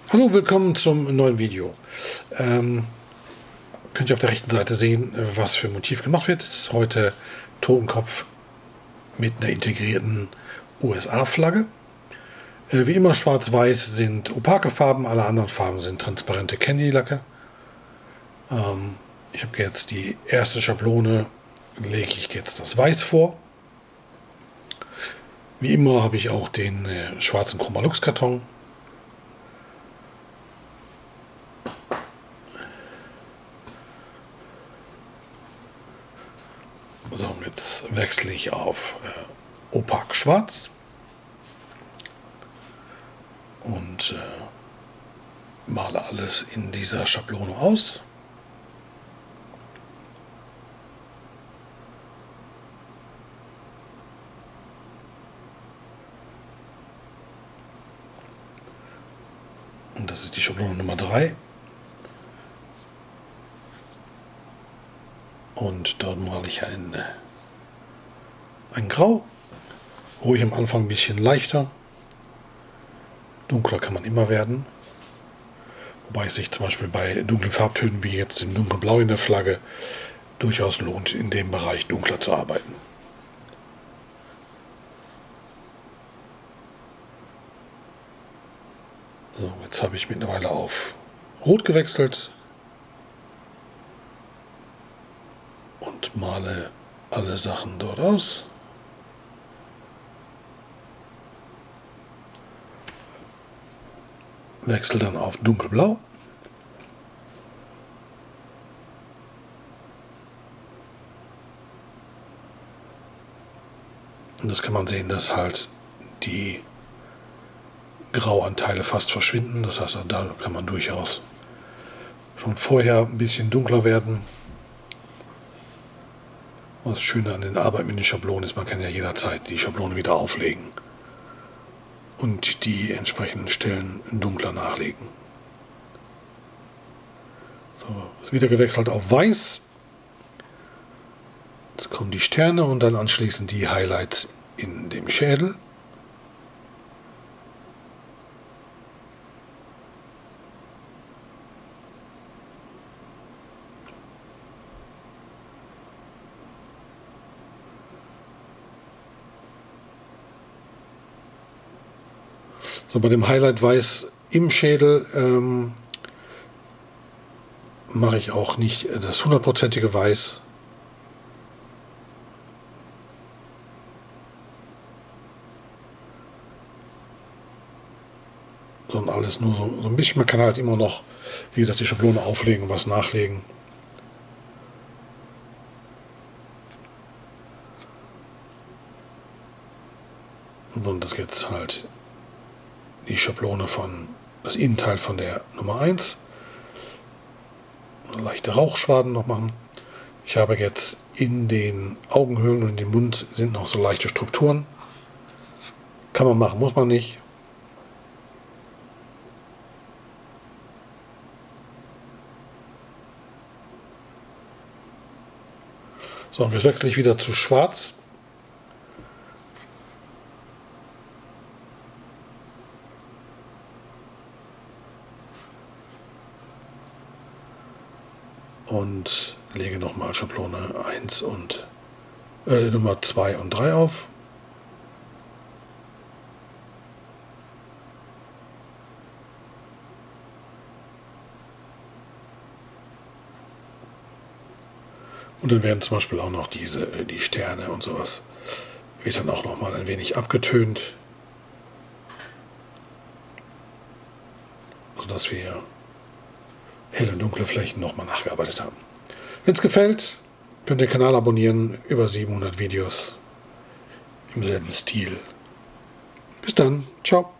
Hallo, willkommen zum neuen Video. Könnt ihr auf der rechten Seite sehen, was für ein Motiv gemacht wird. Das ist heute Totenkopf mit einer integrierten USA-Flagge. Wie immer schwarz-weiß sind opake Farben, alle anderen Farben sind transparente Candy-Lacke. Ich habe jetzt die erste Schablone, lege ich jetzt das Weiß vor. Wie immer habe ich auch den schwarzen Chroma-Lux-Karton. So, jetzt wechsle ich auf opak schwarz und male alles in dieser Schablone aus. Und das ist die Schablone Nummer 3. Und dort male ich ein Grau. Ruhig am Anfang ein bisschen leichter. Dunkler kann man immer werden. Wobei es sich zum Beispiel bei dunklen Farbtönen wie jetzt dem dunkelblau in der Flagge durchaus lohnt, in dem Bereich dunkler zu arbeiten. So, jetzt habe ich mittlerweile auf Rot gewechselt und male alle Sachen dort aus. Wechsle dann auf dunkelblau. Und das kann man sehen, dass halt die Grauanteile fast verschwinden. Das heißt, da kann man durchaus schon vorher ein bisschen dunkler werden. Und das Schöne an den Arbeiten mit den Schablonen ist, man kann ja jederzeit die Schablone wieder auflegen und die entsprechenden Stellen dunkler nachlegen. So, ist wieder gewechselt auf Weiß. Jetzt kommen die Sterne und dann anschließend die Highlights in dem Schädel. So, bei dem Highlight Weiß im Schädel mache ich auch nicht das 100%ige Weiß. Sondern alles nur so ein bisschen. Man kann halt immer noch, wie gesagt, die Schablone auflegen und was nachlegen. Und das jetzt halt die Schablone von das Innenteil von der Nummer 1. Leichte Rauchschwaden noch machen. Ich habe jetzt in den Augenhöhlen und in dem Mund sind noch so leichte Strukturen. Kann man machen, muss man nicht. So, und jetzt wechsle ich wieder zu Schwarz. Und lege nochmal Schablone 1 und Nummer 2 und 3 auf. Und dann werden zum Beispiel auch noch die Sterne und sowas, wird dann auch nochmal ein wenig abgetönt, sodass wir helle und dunkle Flächen nochmal nachgearbeitet haben. Wenn es gefällt, könnt ihr den Kanal abonnieren, über 700 Videos im selben Stil. Bis dann, ciao.